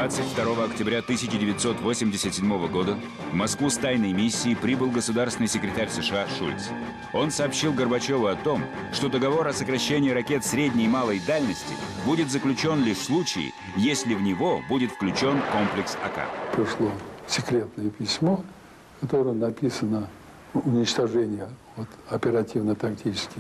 22 октября 1987 года в Москву с тайной миссией прибыл государственный секретарь США Шульц. Он сообщил Горбачеву о том, что договор о сокращении ракет средней и малой дальности будет заключен лишь в случае, если в него будет включен комплекс АК. Пришло секретное письмо, в котором написано уничтожение оперативно-тактических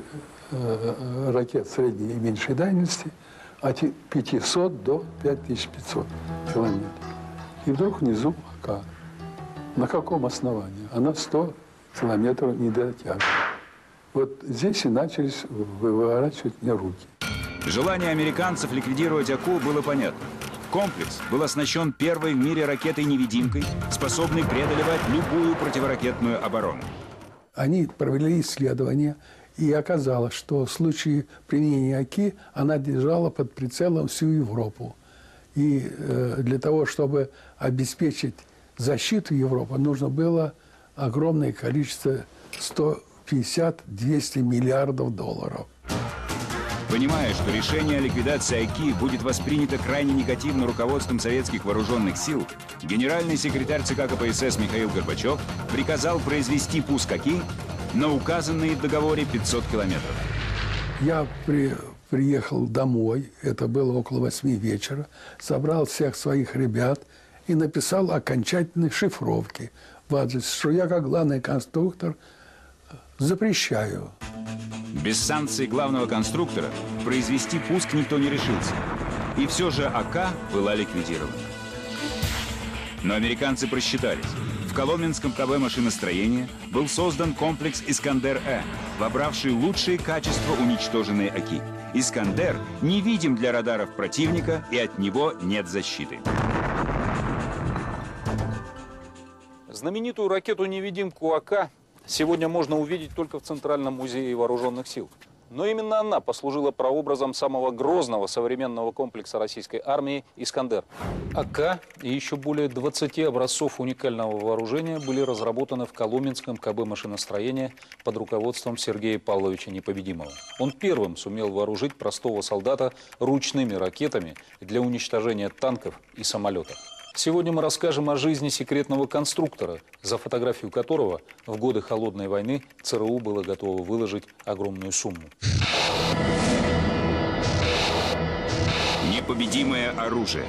ракет средней и меньшей дальности от 500 до 5500 километров. И вдруг внизу АК. На каком основании? Она 100 километров не дотягивает. Вот здесь и начались выворачивать мне руки. Желание американцев ликвидировать АКУ было понятно. Комплекс был оснащен первой в мире ракетой-невидимкой, способной преодолевать любую противоракетную оборону. Они провели исследования, и оказалось, что в случае применения АКИ она держала под прицелом всю Европу. И для того, чтобы обеспечить защиту Европы, нужно было огромное количество 150-200 миллиардов долларов. Понимая, что решение о ликвидации АКИ будет воспринято крайне негативно руководством советских вооруженных сил, генеральный секретарь ЦК КПСС Михаил Горбачев приказал произвести пуск АКИ на указанные в договоре 500 километров. Я приехал домой, это было около 8 вечера, собрал всех своих ребят и написал окончательные шифровки в адрес, что я, как главный конструктор, запрещаю. Без санкций главного конструктора произвести пуск никто не решился. И все же АК была ликвидирована. Но американцы просчитались. В Коломенском КБ машиностроения был создан комплекс «Искандер-Э», вобравший лучшие качества уничтоженной АКИ. «Искандер» невидим для радаров противника, и от него нет защиты. Знаменитую ракету-невидимку АК сегодня можно увидеть только в Центральном музее вооруженных сил. Но именно она послужила прообразом самого грозного современного комплекса российской армии «Искандер». АК и еще более 20 образцов уникального вооружения были разработаны в Коломенском КБ машиностроения под руководством Сергея Павловича Непобедимого. Он первым сумел вооружить простого солдата ручными ракетами для уничтожения танков и самолетов. Сегодня мы расскажем о жизни секретного конструктора, за фотографию которого в годы Холодной войны ЦРУ было готово выложить огромную сумму. Непобедимое оружие.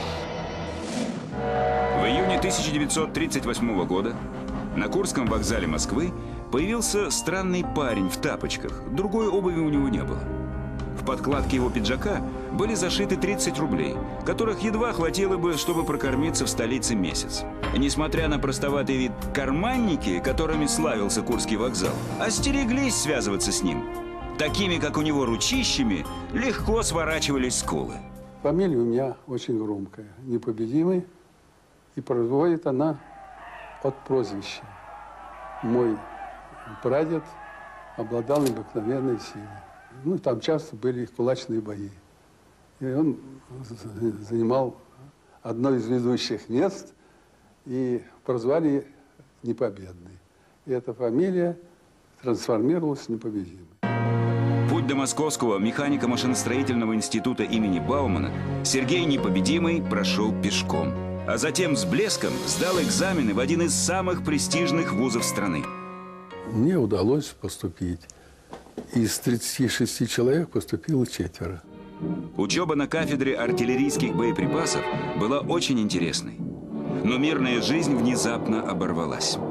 В июне 1938 года на Курском вокзале Москвы появился странный парень в тапочках. Другой обуви у него не было. В подкладке его пиджака были зашиты 30 рублей, которых едва хватило бы, чтобы прокормиться в столице месяц. Несмотря на простоватый вид, карманники, которыми славился Курский вокзал, остереглись связываться с ним. Такими, как у него, ручищами легко сворачивались скулы. Фамилия у меня очень громкая, Непобедимый, и производит она от прозвища. Мой прадед обладал необыкновенной силой. Ну, там часто были кулачные бои. И он занимал одно из ведущих мест, и прозвали Непобедный. И эта фамилия трансформировалась в Непобедимый. Путь до Московского механико-машиностроительного института имени Баумана Сергей Непобедимый прошел пешком, а затем с блеском сдал экзамены в один из самых престижных вузов страны. Мне удалось поступить. Из 36 человек поступило 4. Учеба на кафедре артиллерийских боеприпасов была очень интересной. Но мирная жизнь внезапно оборвалась. 30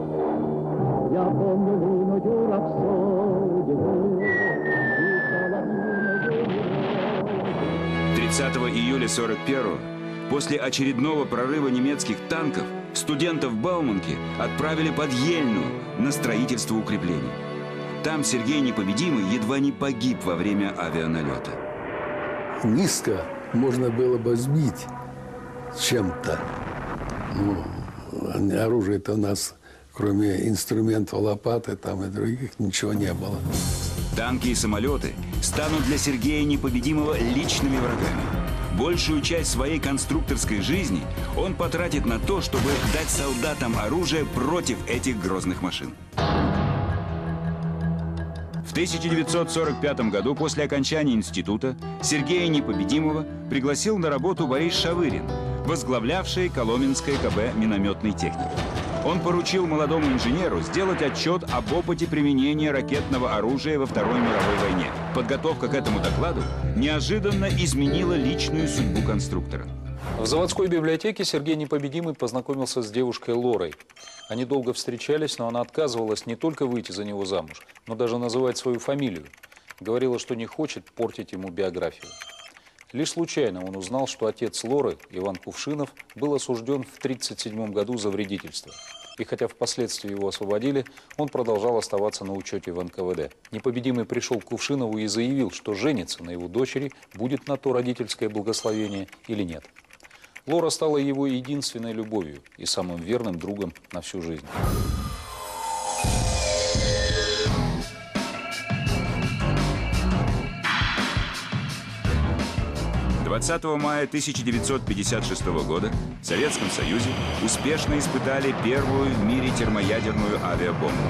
июля 41-го, после очередного прорыва немецких танков, студентов Бауманки отправили под Ельну на строительство укреплений. Там Сергей Непобедимый едва не погиб во время авианалета. Низко можно было бы сбить чем-то. Ну, оружия-то у нас, кроме инструментов, лопаты там и других, ничего не было. Танки и самолеты станут для Сергея Непобедимого личными врагами. Большую часть своей конструкторской жизни он потратит на то, чтобы дать солдатам оружие против этих грозных машин. В 1945 году, после окончания института, Сергея Непобедимого пригласил на работу Борис Шавырин, возглавлявший Коломенское КБ минометной техники. Он поручил молодому инженеру сделать отчет об опыте применения ракетного оружия во Второй мировой войне. Подготовка к этому докладу неожиданно изменила личную судьбу конструктора. В заводской библиотеке Сергей Непобедимый познакомился с девушкой Лорой. Они долго встречались, но она отказывалась не только выйти за него замуж, но даже называть свою фамилию. Говорила, что не хочет портить ему биографию. Лишь случайно он узнал, что отец Лоры, Иван Кувшинов, был осужден в 1937 году за вредительство. И хотя впоследствии его освободили, он продолжал оставаться на учете в НКВД. Непобедимый пришел к Кувшинову и заявил, что женится на его дочери, будет на то родительское благословение или нет. Лора стала его единственной любовью и самым верным другом на всю жизнь. «20 мая 1956 года в Советском Союзе успешно испытали первую в мире термоядерную авиабомбу.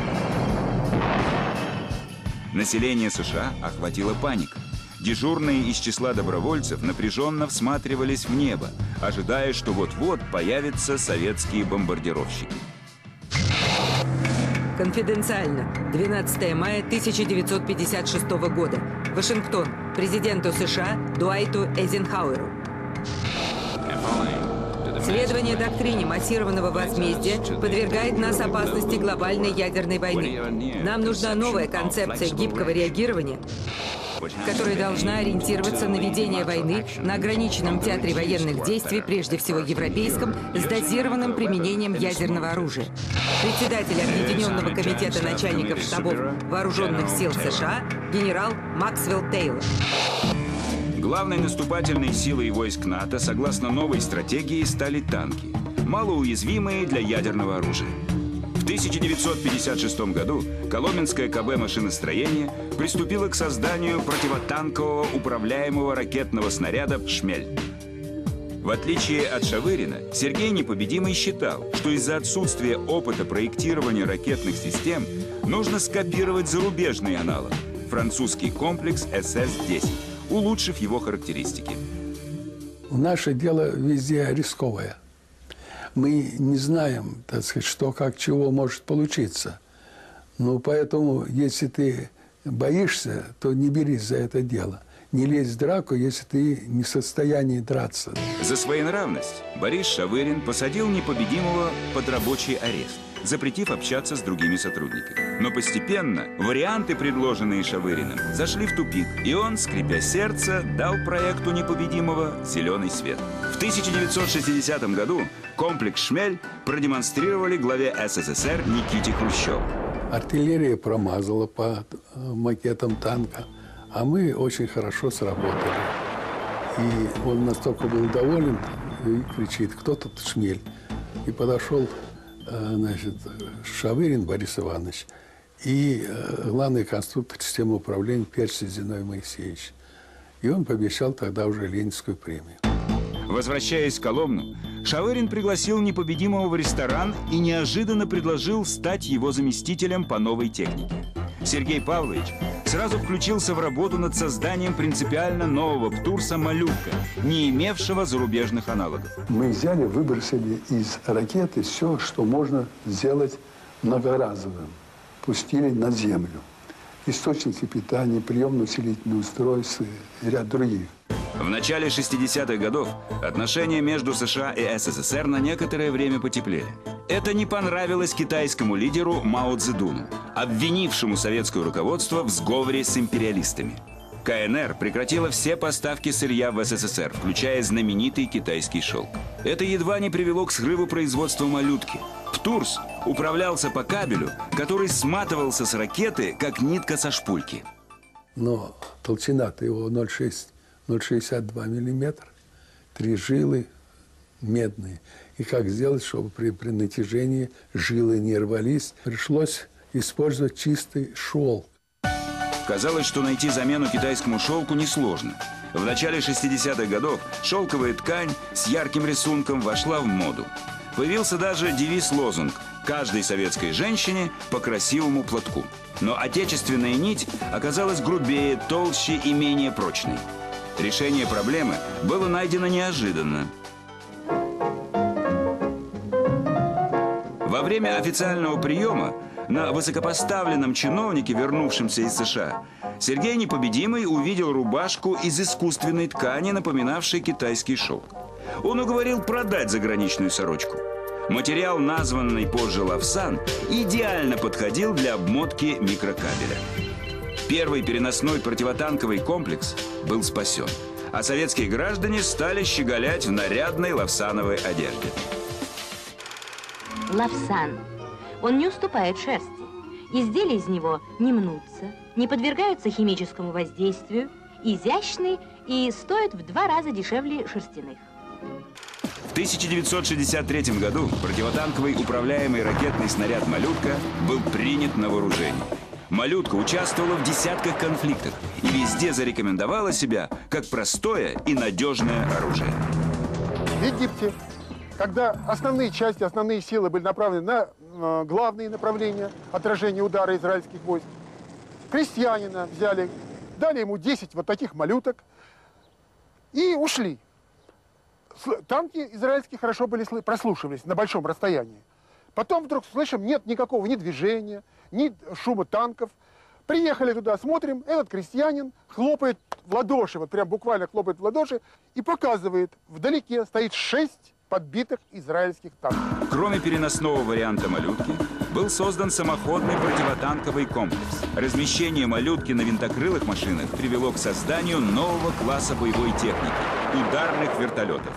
Население США охватила паника. Дежурные из числа добровольцев напряженно всматривались в небо, ожидая, что вот-вот появятся советские бомбардировщики. Конфиденциально. 12 мая 1956 года. Вашингтон. Президенту США Дуайту Эйзенхауэру. Следование доктрине массированного возмездия подвергает нас опасности глобальной ядерной войны. Нам нужна новая концепция гибкого реагирования, которая должна ориентироваться на ведение войны на ограниченном театре военных действий, прежде всего европейском, с дозированным применением ядерного оружия. Председатель Объединенного комитета начальников штабов Вооруженных сил США генерал Максвелл Тейлор. Главной наступательной силой войск НАТО, согласно новой стратегии, стали танки, малоуязвимые для ядерного оружия. В 1956 году Коломенское КБ машиностроения приступило к созданию противотанкового управляемого ракетного снаряда «Шмель». В отличие от Шавырина, Сергей Непобедимый считал, что из-за отсутствия опыта проектирования ракетных систем нужно скопировать зарубежный аналог – французский комплекс СС-10, улучшив его характеристики. Наше дело везде рисковое. Мы не знаем, так сказать, что, как, чего может получиться. Ну, поэтому, если ты боишься, то не берись за это дело. Не лезь в драку, если ты не в состоянии драться. За своенравность Борис Шавырин посадил Непобедимого под рабочий арест, запретив общаться с другими сотрудниками. Но постепенно варианты, предложенные Шавыриным, зашли в тупик, и он, скрипя сердце, дал проекту Непобедимого зеленый свет. В 1960 году комплекс «Шмель» продемонстрировали главе СССР Никите Хрущеву. Артиллерия промазала по макетам танка, а мы очень хорошо сработали. И он настолько был доволен и кричит: «Кто тут Шмель?» И подошел, значит, Шавырин Борис Иванович и главный конструктор системы управления Персий Зиновий Моисеевич. И он пообещал тогда уже Ленинскую премию. Возвращаясь в Коломну, Шавырин пригласил Непобедимого в ресторан и неожиданно предложил стать его заместителем по новой технике. Сергей Павлович сразу включился в работу над созданием принципиально нового ПТУРСа «Малютка», не имевшего зарубежных аналогов. Мы взяли, выбросили из ракеты все, что можно сделать многоразовым. Пустили на землю. Источники питания, приемно-усилительные устройства и ряд других. В начале 60-х годов отношения между США и СССР на некоторое время потеплели. Это не понравилось китайскому лидеру Мао Цзэдуну, обвинившему советское руководство в сговоре с империалистами. КНР прекратила все поставки сырья в СССР, включая знаменитый китайский шелк. Это едва не привело к срыву производства «Малютки». ПТУРС управлялся по кабелю, который сматывался с ракеты, как нитка со шпульки. Но толщина-то его 0,62 миллиметра, 3 жилы медные. И как сделать, чтобы при натяжении жилы не рвались? Пришлось использовать чистый шелк. Казалось, что найти замену китайскому шелку несложно. В начале 60-х годов шелковая ткань с ярким рисунком вошла в моду. Появился даже девиз-лозунг «Каждой советской женщине по красивому платку». Но отечественная нить оказалась грубее, толще и менее прочной. Решение проблемы было найдено неожиданно. время официального приема на высокопоставленном чиновнике, вернувшемся из США, Сергей Непобедимый увидел рубашку из искусственной ткани, напоминавшей китайский шелк. Он уговорил продать заграничную сорочку. Материал, названный позже лавсан, идеально подходил для обмотки микрокабеля. Первый переносной противотанковый комплекс был спасен, а советские граждане стали щеголять в нарядной лавсановой одежде. Лавсан. Он не уступает шерсти. Изделия из него не мнутся, не подвергаются химическому воздействию, изящны и стоят в 2 раза дешевле шерстяных. В 1963 году противотанковый управляемый ракетный снаряд «Малютка» был принят на вооружение. «Малютка» участвовала в десятках конфликтов и везде зарекомендовала себя как простое и надежное оружие. В Египте, когда основные части, основные силы были направлены на главные направления отражения удара израильских войск, крестьянина взяли, дали ему 10 вот таких «Малюток» и ушли. Танки израильские хорошо были прослушивались на большом расстоянии. Потом вдруг слышим, нет никакого ни движения, ни шума танков. Приехали туда, смотрим, этот крестьянин хлопает в ладоши, вот прям буквально хлопает в ладоши и показывает, вдалеке стоит 6 подбитых израильских танков. Кроме переносного варианта «Малютки», был создан самоходный противотанковый комплекс. Размещение «Малютки» на винтокрылых машинах привело к созданию нового класса боевой техники – ударных вертолетов.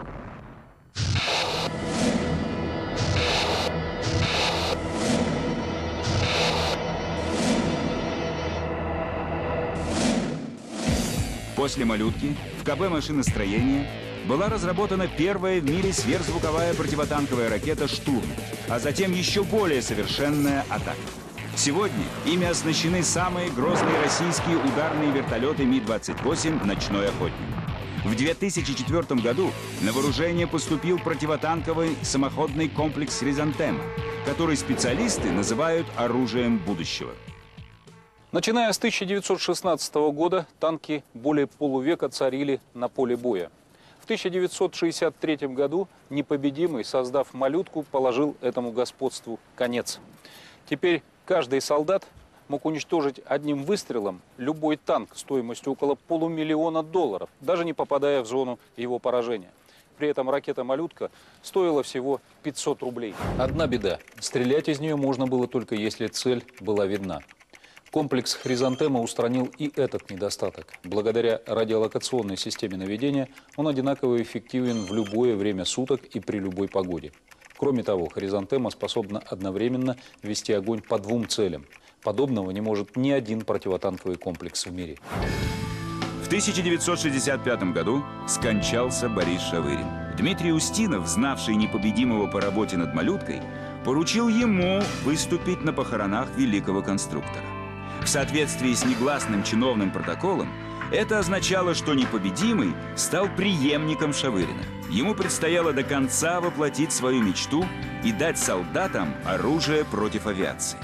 После «Малютки» в КБ машиностроения была разработана первая в мире сверхзвуковая противотанковая ракета «Штурм», а затем еще более совершенная «Атака». Сегодня ими оснащены самые грозные российские ударные вертолеты Ми-28 «Ночной охотник». В 2004 году на вооружение поступил противотанковый самоходный комплекс «Хризантема», который специалисты называют оружием будущего. Начиная с 1916 года танки более полувека царили на поле боя. В 1963 году Непобедимый, создав «Малютку», положил этому господству конец. Теперь каждый солдат мог уничтожить одним выстрелом любой танк стоимостью около $500 000, даже не попадая в зону его поражения. При этом ракета «Малютка» стоила всего 500 рублей. Одна беда – стрелять из нее можно было только если цель была видна. Комплекс «Хризантема» устранил и этот недостаток. Благодаря радиолокационной системе наведения он одинаково эффективен в любое время суток и при любой погоде. Кроме того, «Хризантема» способна одновременно вести огонь по 2 целям. Подобного не может ни один противотанковый комплекс в мире. В 1965 году скончался Борис Шавырин. Дмитрий Устинов, знавший Непобедимого по работе над «Малюткой», поручил ему выступить на похоронах великого конструктора. В соответствии с негласным чиновным протоколом, это означало, что Непобедимый стал преемником Шавырина. Ему предстояло до конца воплотить свою мечту и дать солдатам оружие против авиации.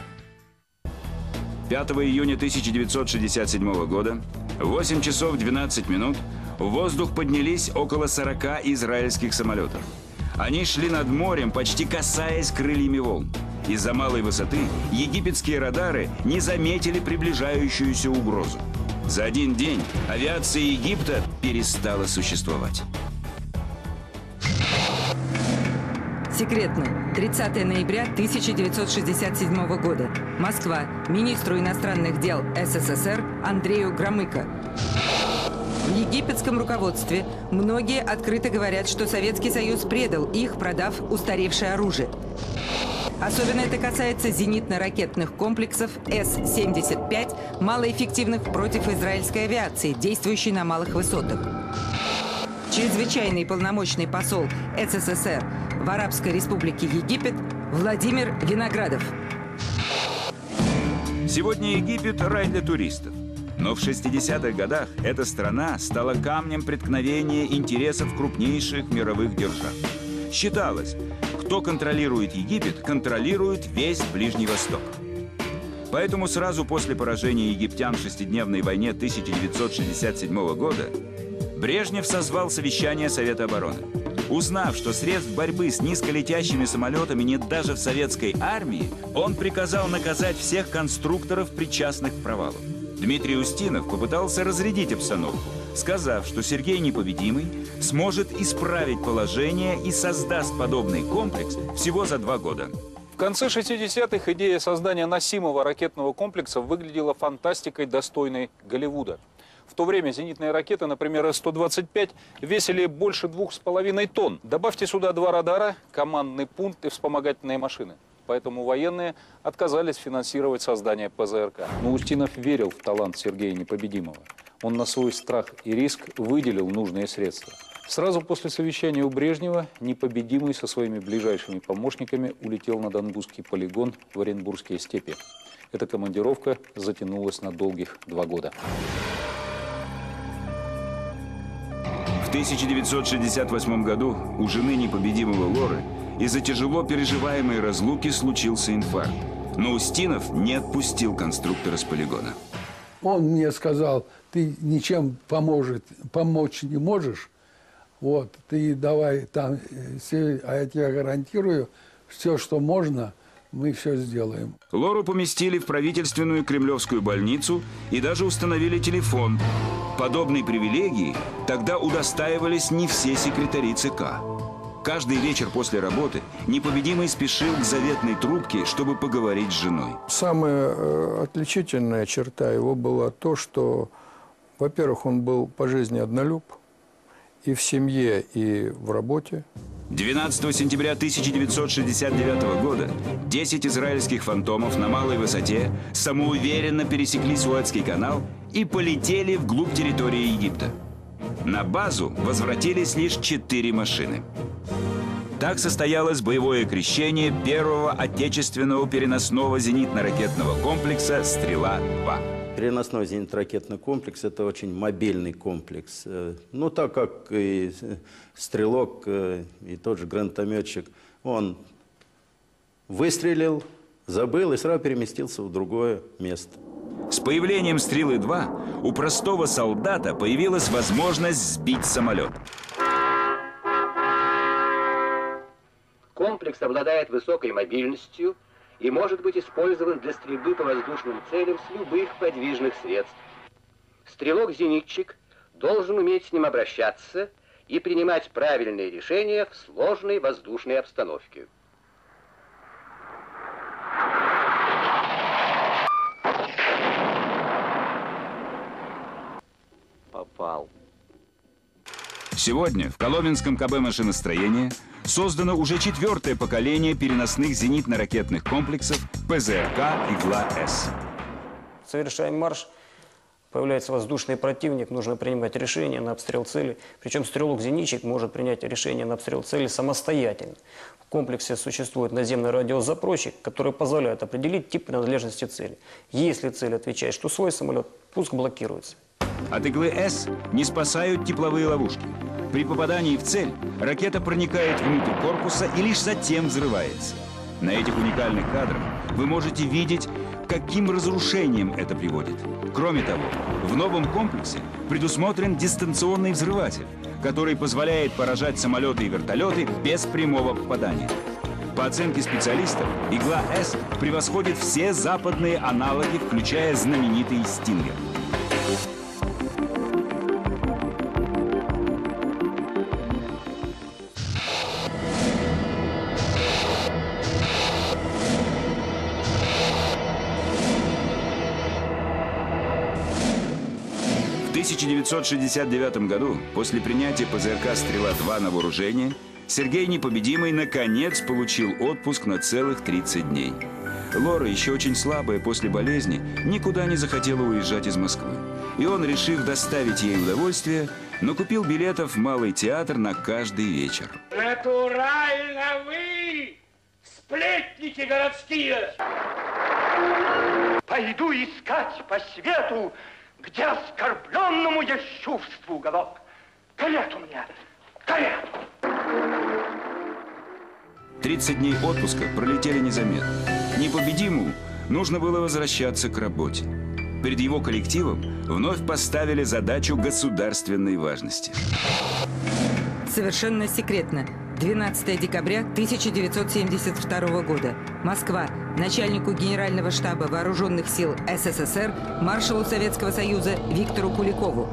5 июня 1967 года, в 8 часов 12 минут, в воздух поднялись около 40 израильских самолетов. Они шли над морем, почти касаясь крыльями волн. Из-за малой высоты египетские радары не заметили приближающуюся угрозу. За один день авиация Египта перестала существовать. Секретно. 30 ноября 1967 года. Москва. Министру иностранных дел СССР Андрею Громыко. В египетском руководстве многие открыто говорят, что Советский Союз предал их, продав устаревшее оружие. Особенно это касается зенитно-ракетных комплексов С-75, малоэффективных против израильской авиации, действующей на малых высотах. Чрезвычайный полномочный посол СССР в Арабской Республике Египет Владимир Виноградов. Сегодня Египет – рай для туристов. Но в 60-х годах эта страна стала камнем преткновения интересов крупнейших мировых держав. Считалось, кто контролирует Египет, контролирует весь Ближний Восток. Поэтому сразу после поражения египтян в шестидневной войне 1967 года Брежнев созвал совещание Совета обороны. Узнав, что средств борьбы с низколетящими самолетами нет даже в советской армии, он приказал наказать всех конструкторов, причастных к провалу. Дмитрий Устинов попытался разрядить обстановку, сказав, что Сергей Непобедимый сможет исправить положение и создаст подобный комплекс всего за 2 года. В конце 60-х идея создания носимого ракетного комплекса выглядела фантастикой, достойной Голливуда. В то время зенитные ракеты, например, С-125, весили больше 2,5 тонн. Добавьте сюда 2 радара, командный пункт и вспомогательные машины. Поэтому военные отказались финансировать создание ПЗРК. Но Устинов верил в талант Сергея Непобедимого. Он на свой страх и риск выделил нужные средства. Сразу после совещания у Брежнева Непобедимый со своими ближайшими помощниками улетел на Донгусский полигон в Оренбургские степи. Эта командировка затянулась на долгих 2 года. В 1968 году у жены Непобедимого Лоры из-за тяжело переживаемой разлуки случился инфаркт. Но Устинов не отпустил конструктора с полигона. Он мне сказал: ты ничем помочь не можешь, вот, ты давай там, а я тебе гарантирую, все, что можно, мы все сделаем. Лору поместили в правительственную кремлевскую больницу и даже установили телефон. Подобной привилегии тогда удостаивались не все секретари ЦК. Каждый вечер после работы Непобедимый спешил к заветной трубке, чтобы поговорить с женой. Самая отличительная черта его была то, что, во-первых, он был по жизни однолюб и в семье, и в работе. 12 сентября 1969 года 10 израильских фантомов на малой высоте самоуверенно пересекли Суэцкий канал и полетели вглубь территории Египта. На базу возвратились лишь 4 машины. Так состоялось боевое крещение первого отечественного переносного зенитно-ракетного комплекса «Стрела-2». Переносной зенитно-ракетный комплекс – это очень мобильный комплекс. Ну, так как и «Стрелок», и тот же гранатометчик, он выстрелил, забыл и сразу переместился в другое место. С появлением «Стрелы-2» у простого солдата появилась возможность сбить самолет. Комплекс обладает высокой мобильностью и может быть использован для стрельбы по воздушным целям с любых подвижных средств. Стрелок-зенитчик должен уметь с ним обращаться и принимать правильные решения в сложной воздушной обстановке. Попал. Сегодня в Коломенском КБ машиностроения создано уже 4-е поколение переносных зенитно-ракетных комплексов ПЗРК «Игла-С». Совершаем марш, появляется воздушный противник, нужно принимать решение на обстрел цели. Причем стрелок-зенитчик может принять решение на обстрел цели самостоятельно. В комплексе существует наземный радиозапросчик, который позволяет определить тип принадлежности цели. Если цель отвечает, что свой самолет, пуск блокируется. От «Иглы-С» не спасают тепловые ловушки. При попадании в цель ракета проникает внутрь корпуса и лишь затем взрывается. На этих уникальных кадрах вы можете видеть, к каким разрушениям это приводит. Кроме того, в новом комплексе предусмотрен дистанционный взрыватель, который позволяет поражать самолеты и вертолеты без прямого попадания. По оценке специалистов, «Игла-С» превосходит все западные аналоги, включая знаменитый «Стингер». В 1969 году, после принятия ПЗРК «Стрела-2» на вооружение, Сергей Непобедимый наконец получил отпуск на целых 30 дней. Лора, еще очень слабая после болезни, никуда не захотела уезжать из Москвы. И он, решив доставить ей удовольствие, накупил билетов в Малый театр на каждый вечер. Натурально вы, сплетники городские! Пойду искать по свету, где оскорбленному есть чувство уголок. Карету мне! Карету! 30 дней отпуска пролетели незаметно. Непобедимому нужно было возвращаться к работе. Перед его коллективом вновь поставили задачу государственной важности. Совершенно секретно. 12 декабря 1972 года. Москва. Начальнику Генерального штаба Вооруженных сил СССР, маршалу Советского Союза Виктору Куликову.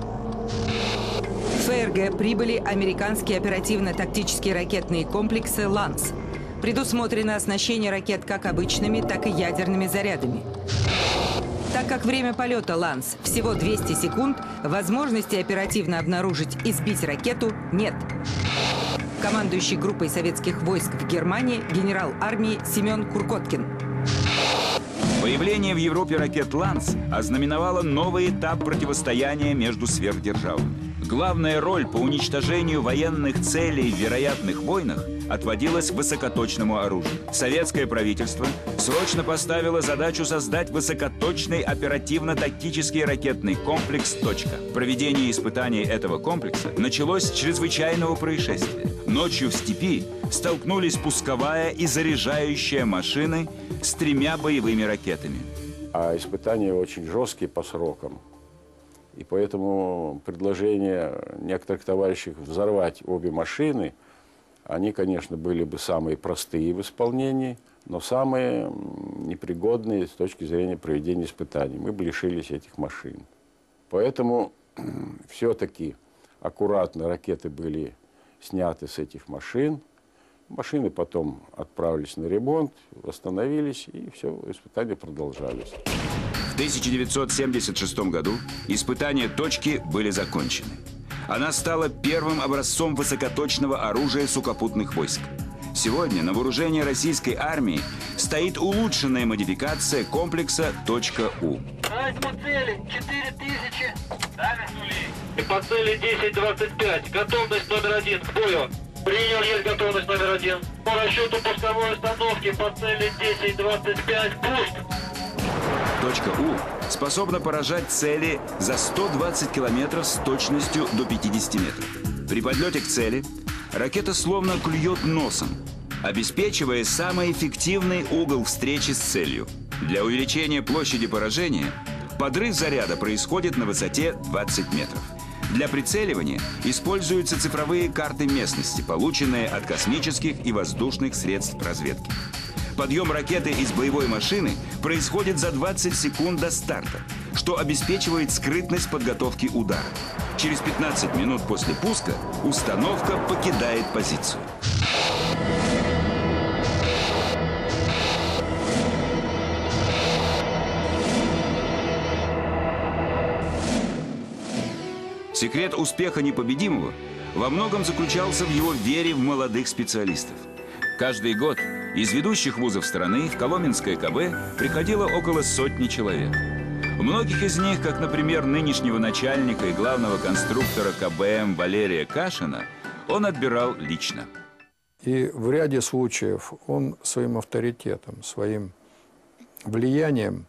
В ФРГ прибыли американские оперативно-тактические ракетные комплексы «Ланс». Предусмотрено оснащение ракет как обычными, так и ядерными зарядами. Так как время полета «Ланс» всего 200 секунд, возможности оперативно обнаружить и сбить ракету нет. Командующий группой советских войск в Германии генерал армии Семен Куркоткин. Появление в Европе ракет «Ланс» ознаменовало новый этап противостояния между сверхдержавами. Главная роль по уничтожению военных целей в вероятных войнах отводилась высокоточному оружию. Советское правительство срочно поставило задачу создать высокоточный оперативно-тактический ракетный комплекс «Точка». Проведение испытаний этого комплекса началось с чрезвычайного происшествия. Ночью в степи столкнулись пусковая и заряжающая машины с 3 боевыми ракетами. А испытания очень жесткие по срокам. И поэтому предложение некоторых товарищей взорвать обе машины, они, конечно, были бы самые простые в исполнении, но самые непригодные с точки зрения проведения испытаний. Мы бы лишились этих машин. Поэтому все-таки аккуратно ракеты были сняты с этих машин. Машины потом отправились на ремонт, восстановились, и все, испытания продолжались. В 1976 году испытания «Точки» были закончены. Она стала первым образцом высокоточного оружия сухопутных войск. Сегодня на вооружении российской армии стоит улучшенная модификация комплекса «У». По цели 4000. И по цели 10-25. Готовность номер 1 к бою. Принял, есть готовность номер 1. По расчету пусковой установки по цели 10-25. Пуск. «У» способна поражать цели за 120 километров с точностью до 50 метров. При подлете к цели ракета словно клюет носом, обеспечивая самый эффективный угол встречи с целью. Для увеличения площади поражения подрыв заряда происходит на высоте 20 метров. Для прицеливания используются цифровые карты местности, полученные от космических и воздушных средств разведки. Подъем ракеты из боевой машины происходит за 20 секунд до старта, что обеспечивает скрытность подготовки удара. Через 15 минут после пуска установка покидает позицию. Секрет успеха непобедимого во многом заключался в его вере в молодых специалистов. Каждый год из ведущих вузов страны в Коломенское КБ приходило около 100 человек. Многих из них, как, например, нынешнего начальника и главного конструктора КБМ Валерия Кашина, он отбирал лично. И в ряде случаев он своим авторитетом, своим влиянием,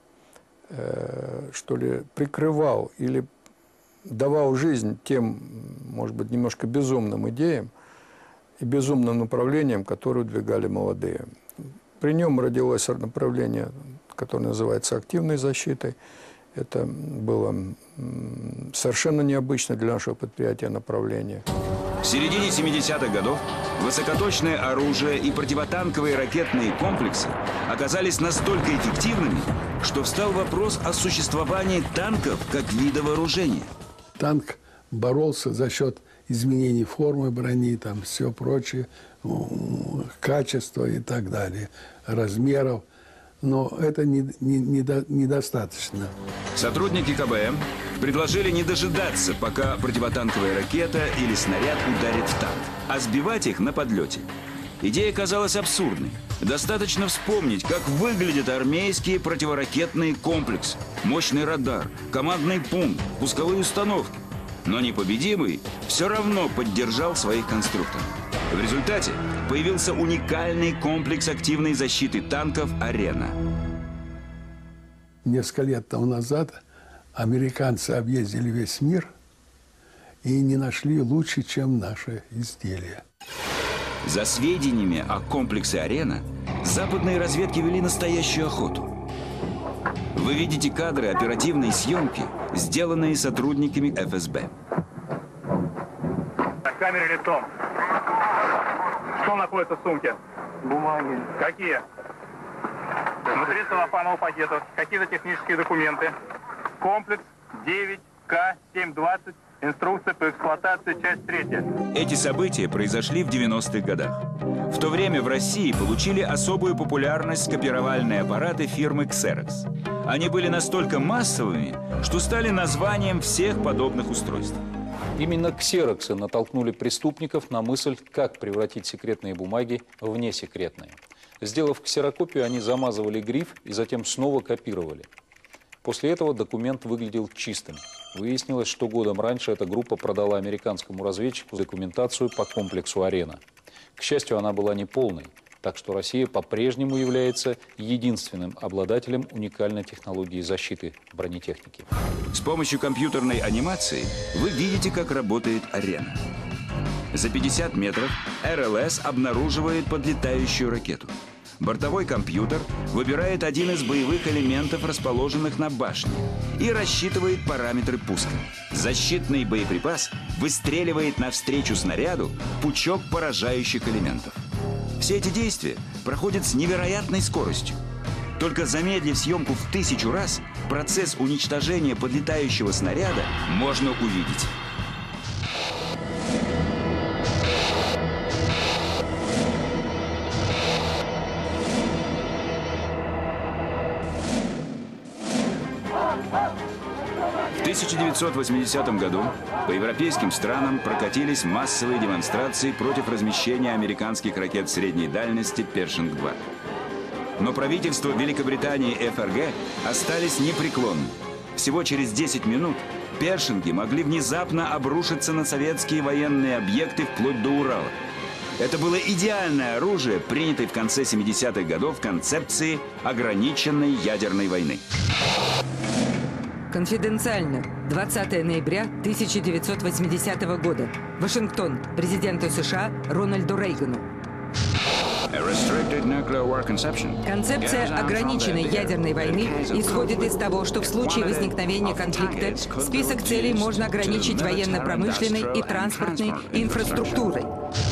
что ли, прикрывал или давал жизнь тем, может быть, немножко безумным идеям и безумным направлениям, которые выдвигали молодые. При нем родилось направление, которое называется активной защитой. Это было совершенно необычно для нашего предприятия направление. В середине 70-х годов высокоточное оружие и противотанковые ракетные комплексы оказались настолько эффективными, что встал вопрос о существовании танков как вида вооружения. Танк боролся за счет изменений формы брони, там все прочее, качества и так далее, размеров. Но это недостаточно. Сотрудники КБМ предложили не дожидаться, пока противотанковая ракета или снаряд ударит в танк, а сбивать их на подлете. Идея казалась абсурдной. Достаточно вспомнить, как выглядят армейские противоракетные комплексы. Мощный радар, командный пункт, пусковые установки. Но непобедимый все равно поддержал своих конструкторов. В результате появился уникальный комплекс активной защиты танков «Арена». Несколько лет тому назад американцы объездили весь мир и не нашли лучше, чем наши изделия. За сведениями о комплексе «Арена» западные разведки вели настоящую охоту. Вы видите кадры оперативной съемки, сделанные сотрудниками ФСБ. На камере Литом. Что находится в сумке? Бумаги. Какие? Внутри целлофанового пакета какие-то технические документы. Комплекс 9К720. Инструкция по эксплуатации, часть 3. Эти события произошли в 90-х годах. В то время в России получили особую популярность скопировальные аппараты фирмы Xerox. Они были настолько массовыми, что стали названием всех подобных устройств. Именно ксероксы натолкнули преступников на мысль, как превратить секретные бумаги в несекретные. Сделав ксерокопию, они замазывали гриф и затем снова копировали. После этого документ выглядел чистым. Выяснилось, что годом раньше эта группа продала американскому разведчику документацию по комплексу «Арена». К счастью, она была неполной, так что Россия по-прежнему является единственным обладателем уникальной технологии защиты бронетехники. С помощью компьютерной анимации вы видите, как работает «Арена». За 50 метров РЛС обнаруживает подлетающую ракету. Бортовой компьютер выбирает один из боевых элементов, расположенных на башне, и рассчитывает параметры пуска. Защитный боеприпас выстреливает навстречу снаряду пучок поражающих элементов. Все эти действия проходят с невероятной скоростью. Только замедлив съемку в 1000 раз, процесс уничтожения подлетающего снаряда можно увидеть. В 1980 году по европейским странам прокатились массовые демонстрации против размещения американских ракет средней дальности «Першинг-2». Но правительства Великобритании и ФРГ остались непреклонны. Всего через 10 минут «Першинги» могли внезапно обрушиться на советские военные объекты вплоть до Урала. Это было идеальное оружие, принятой в конце 70-х годов концепции ограниченной ядерной войны. Конфиденциально. 20 ноября 1980 года. Вашингтон. Президенту США Рональду Рейгану. Концепция ограниченной ядерной войны исходит из того, что в случае возникновения конфликта список целей можно ограничить военно-промышленной и транспортной инфраструктурой.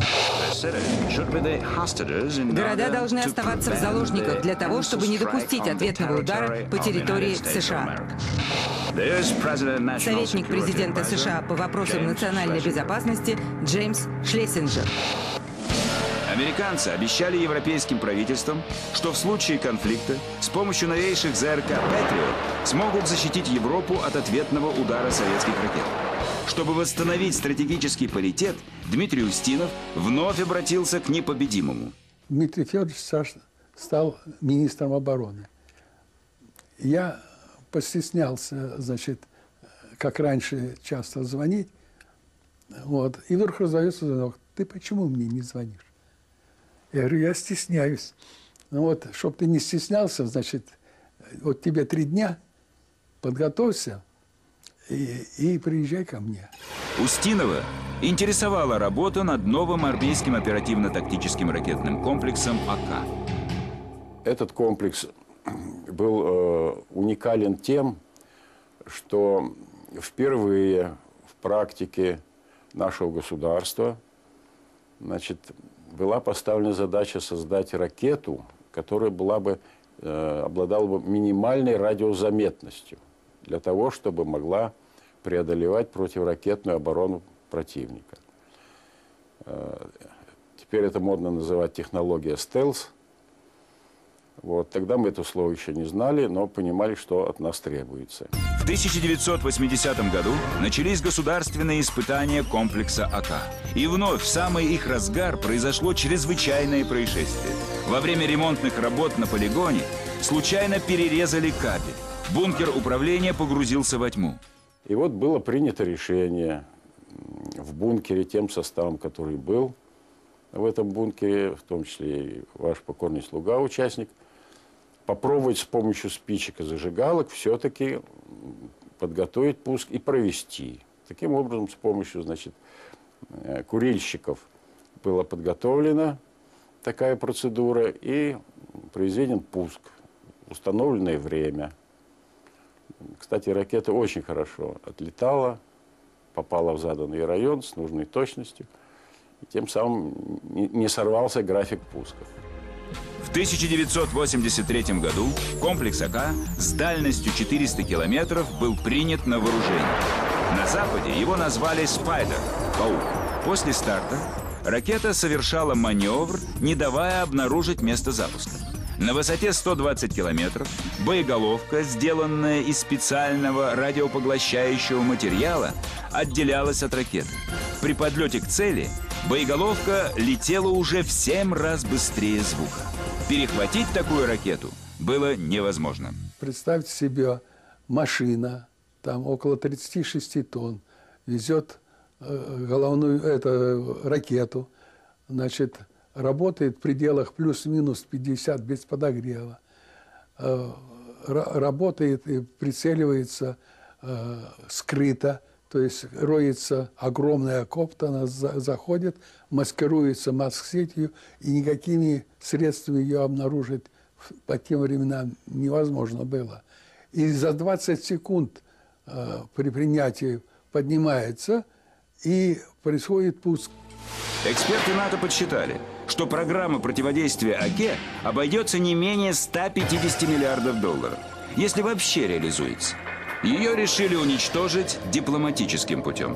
Города должны оставаться в заложниках для того, чтобы не допустить ответного удара по территории США. Советник президента США по вопросам национальной безопасности Джеймс Шлессинджер. Американцы обещали европейским правительствам, что в случае конфликта с помощью новейших ЗРК «Патриот» смогут защитить Европу от ответного удара советских ракет. Чтобы восстановить стратегический паритет, Дмитрий Устинов вновь обратился к непобедимому. Дмитрий Федорович стал министром обороны. Я постеснялся, значит, как раньше часто звонить. Вот. И вдруг раздается звонок. Ты почему мне не звонишь? Я говорю, я стесняюсь. Ну вот, чтобы ты не стеснялся, значит, вот тебе 3 дня, подготовься и приезжай ко мне. Устинова интересовала работа над новым армейским оперативно-тактическим ракетным комплексом АК. Этот комплекс был уникален тем, что впервые в практике нашего государства, значит, была поставлена задача создать ракету, которая обладала бы минимальной радиозаметностью для того, чтобы могла преодолевать противоракетную оборону противника. Теперь это модно называть технология стелс. Вот. Тогда мы это слово еще не знали, но понимали, что от нас требуется. В 1980 году начались государственные испытания комплекса АК. И вновь в самый их разгар произошло чрезвычайное происшествие. Во время ремонтных работ на полигоне случайно перерезали кабель. Бункер управления погрузился во тьму. И вот было принято решение в бункере тем составом, который был в этом бункере, в том числе и ваш покорный слуга, участник, попробовать с помощью спичек и зажигалок все-таки подготовить пуск и провести. Таким образом, с помощью, значит, курильщиков была подготовлена такая процедура и произведен пуск в установленное время. Кстати, ракета очень хорошо отлетала, попала в заданный район с нужной точностью. И тем самым не сорвался график пусков. В 1983 году комплекс АК с дальностью 400 километров был принят на вооружение. На Западе его назвали «Спайдер» – «Паук». После старта ракета совершала маневр, не давая обнаружить место запуска. На высоте 120 километров боеголовка, сделанная из специального радиопоглощающего материала, отделялась от ракеты. При подлете к цели боеголовка летела уже в 7 раз быстрее звука. Перехватить такую ракету было невозможно. Представьте себе, машина, там около 36 тонн, везет головную ракету, значит, работает в пределах плюс-минус 50 без подогрева, работает и прицеливается скрыто, то есть роется огромная окоп, она заходит, маскируется маск-сетью, и никакими средствами ее обнаружить по тем временам невозможно было. И за 20 секунд при принятии поднимается и происходит пуск. Эксперты НАТО подсчитали, что программа противодействия АК обойдется не менее 150 миллиардов долларов, если вообще реализуется. Ее решили уничтожить дипломатическим путем.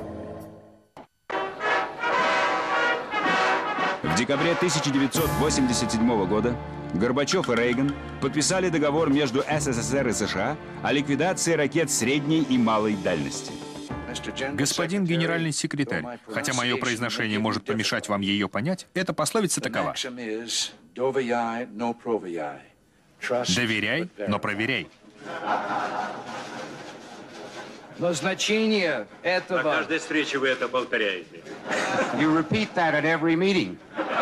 В декабре 1987 года Горбачев и Рейган подписали договор между СССР и США о ликвидации ракет средней и малой дальности. Господин генеральный секретарь, хотя мое произношение может помешать вам ее понять, эта пословица такова. Доверяй, но проверяй. Но значение этого... На каждой встрече вы это повторяете. You repeat that at every meeting.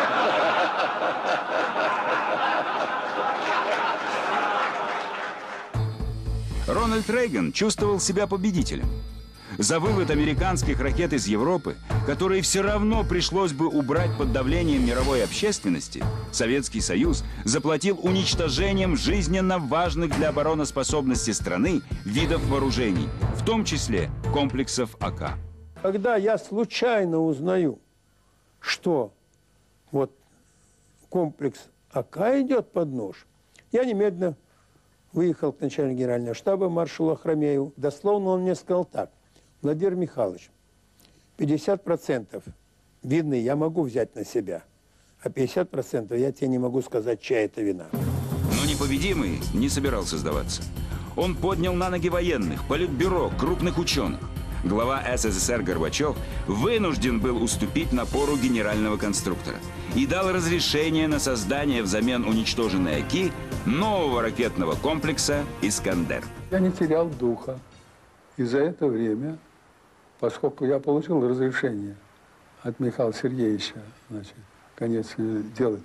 Рональд Рейган чувствовал себя победителем. За вывод американских ракет из Европы, которые все равно пришлось бы убрать под давлением мировой общественности, Советский Союз заплатил уничтожением жизненно важных для обороноспособности страны видов вооружений, в том числе комплексов АК. Когда я случайно узнаю, что вот комплекс АК идет под нож, я немедленно выехал к начальнику генерального штаба маршалу Ахрамееву. Дословно он мне сказал так: Владимир Михайлович, 50% вины я могу взять на себя, а 50% я тебе не могу сказать, чья это вина. Но непобедимый не собирался сдаваться. Он поднял на ноги военных, политбюро, крупных ученых. Глава СССР Горбачев вынужден был уступить напору генерального конструктора и дал разрешение на создание взамен уничтоженной АК нового ракетного комплекса «Искандер». Я не терял духа. И за это время, поскольку я получил разрешение от Михаила Сергеевича, значит, конец делать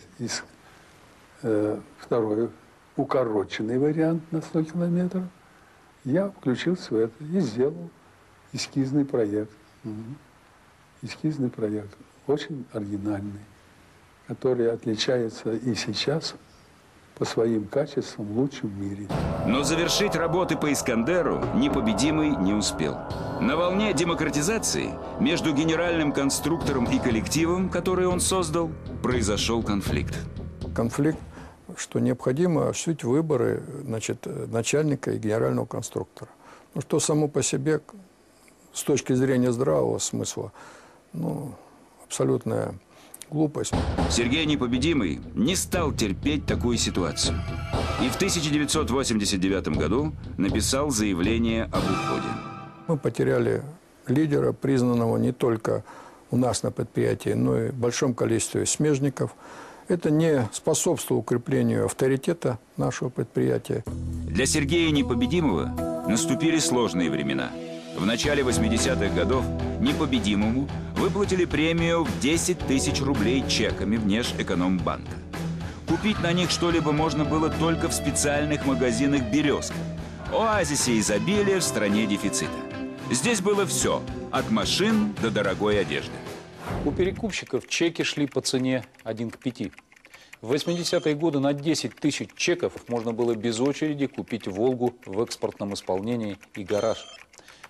второй укороченный вариант на 100 километров, я включился в это и сделал эскизный проект. Эскизный проект, очень оригинальный, который отличается и сейчас по своим качествам в лучшем мире. Но завершить работы по «Искандеру» непобедимый не успел. На волне демократизации между генеральным конструктором и коллективом, который он создал, произошел конфликт. Конфликт, что необходимо осуществить выборы, значит, начальника и генерального конструктора. Ну, что само по себе, с точки зрения здравого смысла, ну, абсолютная глупость. Сергей Непобедимый не стал терпеть такую ситуацию. И в 1989 году написал заявление об уходе. Мы потеряли лидера, признанного не только у нас на предприятии, но и в большом количестве смежников. Это не способствовало укреплению авторитета нашего предприятия. Для Сергея Непобедимого наступили сложные времена. В начале 80-х годов Непобедимому выплатили премию в 10 тысяч рублей чеками Внешэкономбанка. Купить на них что-либо можно было только в специальных магазинах «Березка», оазисе изобилия в стране дефицита. Здесь было все, от машин до дорогой одежды. У перекупщиков чеки шли по цене 1 к 5. В 80-е годы на 10 тысяч чеков можно было без очереди купить «Волгу» в экспортном исполнении и гараж.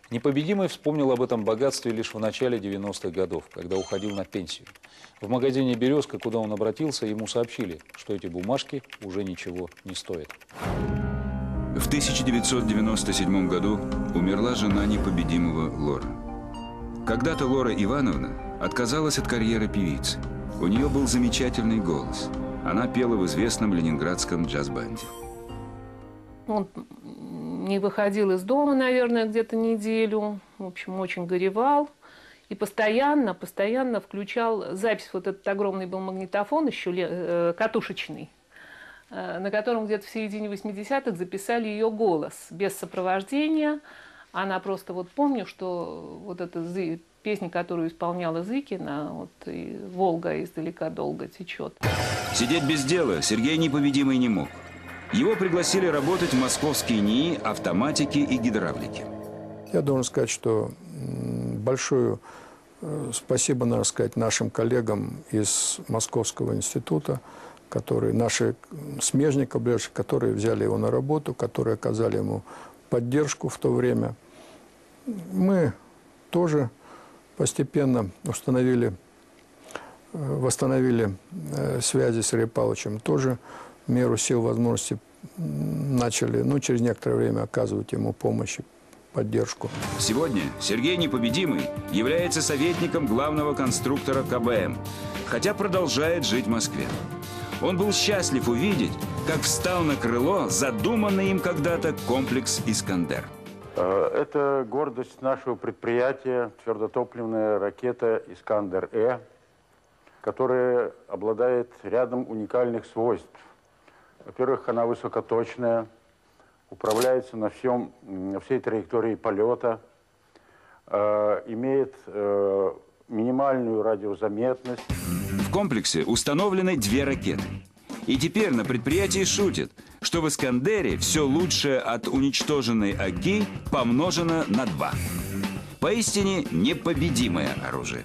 Непобедимый вспомнил об этом богатстве лишь в начале 90-х годов, когда уходил на пенсию. В магазине «Березка», куда он обратился, ему сообщили, что эти бумажки уже ничего не стоят. В 1997 году умерла жена непобедимого Лора. Когда-то Лора Ивановна отказалась от карьеры певицы. У нее был замечательный голос. Она пела в известном ленинградском джаз-банде. Он не выходил из дома, наверное, где-то неделю. В общем, очень горевал. И постоянно включал запись. Вот этот огромный был магнитофон, еще катушечный, на котором где-то в середине 80-х записали ее голос без сопровождения. Она просто, вот помню, что вот эта песня, которую исполняла Зыкина, вот и «Волга издалека долго течет». Сидеть без дела Сергей Непобедимый не мог. Его пригласили работать в московские НИИ автоматики и гидравлики. Я должен сказать, что большое спасибо, надо сказать, нашим коллегам из Московского института, которые, наши смежники, которые взяли его на работу, которые оказали ему поддержку в то время. Мы тоже постепенно восстановили связи с Сергеем Павловичем, тоже в меру сил, возможностей начали, через некоторое время оказывать ему помощь и поддержку. Сегодня Сергей Непобедимый является советником главного конструктора КБМ, хотя продолжает жить в Москве. Он был счастлив увидеть, как встал на крыло задуманный им когда-то комплекс «Искандер». Это гордость нашего предприятия, твердотопливная ракета «Искандер-Э», которая обладает рядом уникальных свойств. Во-первых, она высокоточная, управляется на всей траектории полета, имеет минимальную радиозаметность. В комплексе установлены 2 ракеты. И теперь на предприятии шутят, что в «Искандере» все лучшее от уничтоженной Оки помножено на 2. Поистине непобедимое оружие.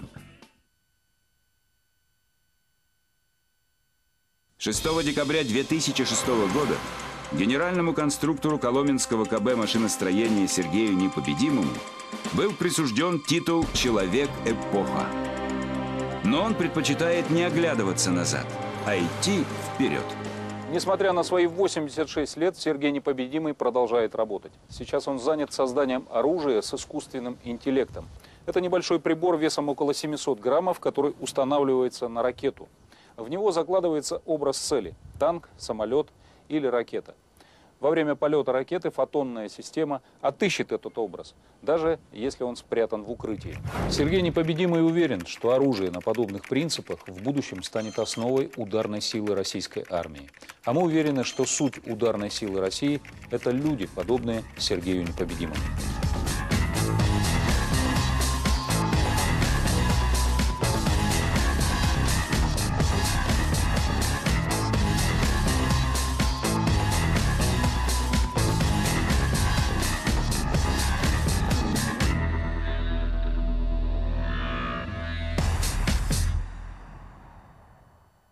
6 декабря 2006 года генеральному конструктору Коломенского КБ машиностроения Сергею Непобедимому был присужден титул «Человек-эпоха». Но он предпочитает не оглядываться назад, а идти вперед. Несмотря на свои 86 лет, Сергей Непобедимый продолжает работать. Сейчас он занят созданием оружия с искусственным интеллектом. Это небольшой прибор весом около 700 граммов, который устанавливается на ракету. В него закладывается образ цели – танк, самолет или ракета. Во время полета ракеты фотонная система отыщет этот образ, даже если он спрятан в укрытии. Сергей Непобедимый уверен, что оружие на подобных принципах в будущем станет основой ударной силы российской армии. А мы уверены, что суть ударной силы России – это люди, подобные Сергею Непобедимому.